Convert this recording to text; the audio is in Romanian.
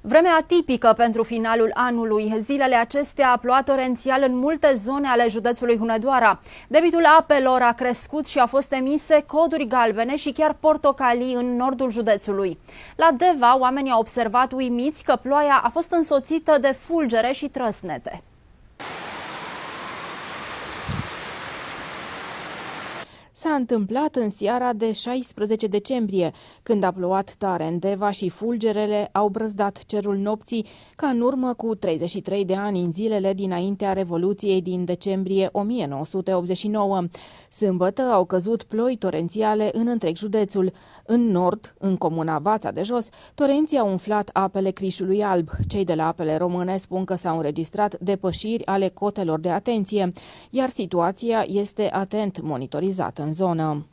Vreme atipică pentru finalul anului. Zilele acestea a plouat torențial în multe zone ale județului Hunedoara. Debitul apelor a crescut și au fost emise coduri galbene și chiar portocalii în nordul județului. La Deva, oamenii au observat uimiți că ploaia a fost însoțită de fulgere și trăsnete. S-a întâmplat în seara de 16 decembrie, când a plouat tare în Deva și fulgerele au brăzdat cerul nopții, ca în urmă cu 33 de ani, în zilele dinaintea Revoluției din decembrie 1989. Sâmbătă au căzut ploi torențiale în întreg județul. În nord, în comuna Vața de Jos, torenții au umflat apele Crișului Alb. Cei de la Apele Române spun că s-au înregistrat depășiri ale cotelor de atenție, iar situația este atent monitorizată în zonă.